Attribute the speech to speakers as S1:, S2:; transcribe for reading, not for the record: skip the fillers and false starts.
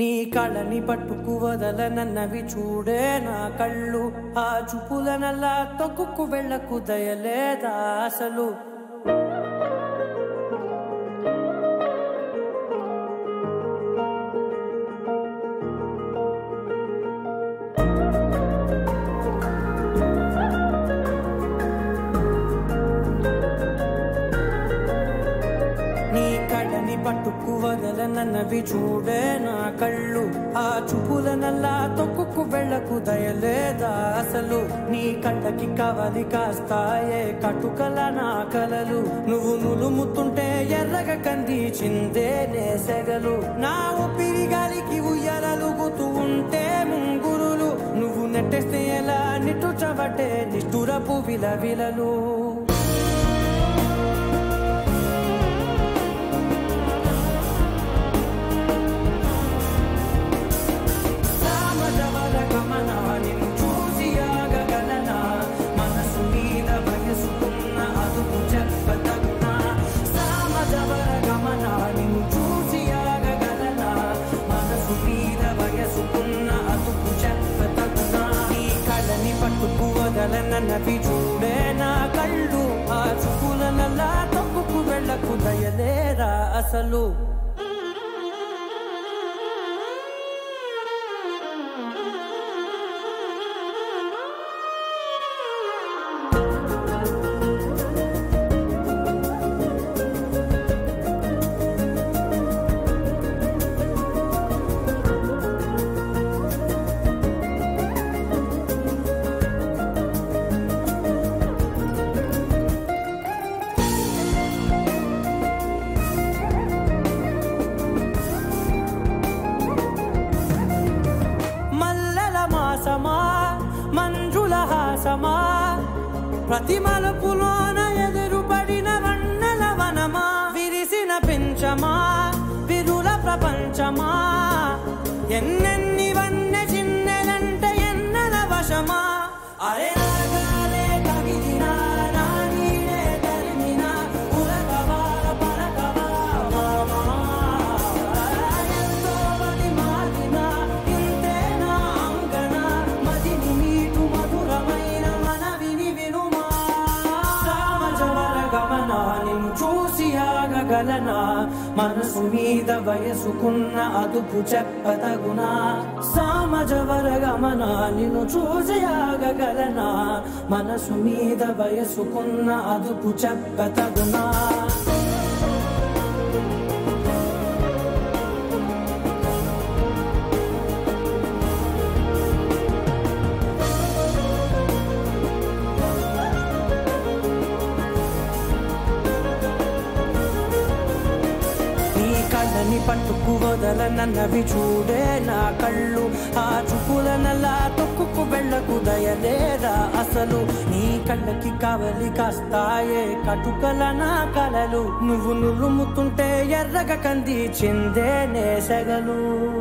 S1: నీ కళ్ళని పట్టుకు వదలనన్నవి చూడే నా కళ్ళు ఆ చూపులనల్లా తొక్కుకు వెళ్ళకు దయలేదా అసలు పట్టుకు వదలనన్నవి చూడే నా కళ్ళు ఆ చూపులనల్లా తొక్కుకు వెళ్ళకు దయలేదా అసలు నీ కళ్ళకి కవలి కాస్తాయే కటుకల నా కలలు నువ్వు నులుముతుంటే ఎర్రగ కందిచిందే నేసెగలు నా ఊపిరి గాలికి ఉయ్యాలలుగుతూ ఉంటే ముంగురులు నువ్వు నెట్టేస్తే ఎలా నిట్టుచబట్టే నిష్ఠురపు విలవిలలు పట్టుకు వదలనన్నవి చూడే నా కళ్ళు ఆ చూపులనల్లా తొక్కుకు వెళ్ళకు దయలేరా అసలు మంజుల హాసమా ప్రతి మలుపులోన ఎదురుపడిన వన్నెల వనమా విరిసిన పెంచమా విరుల ప్రపంచమా ఎన్నెన్ని వన్నె చిన్నెలంటే ఎన్నెల వశమా అరే నాగాలే కవిదినా నా నీడే తరిమినా ఉలకవా పలకవా మామా ఎంతో మది మారినా ఇంతే నా అంగన మదిని నీటు మధురమైన మనవిని వినుమా సామజవర గమన నిన్ను చూసి ఆగగలనా మనసు మీద వయసుకున్న అదుపు చెప్పతగునా సామజవర గమన నిన్ను చూసి ఆగగలనా మనసు మీద వయసుకున్న అదుపు చెప్పతగునా కళ్ళని పట్టుకు వదలనన్నవి చూడే నా కళ్ళు ఆ చూపులనల్లా తొక్కుకు వెళ్ళకు దయలేదా అసలు నీ కళ్ళకి కవలి కాస్తాయే కటుకల నా కలలు నువ్వు నులుముతుంటే ఎర్రగ కందిచిందే నేసెగలు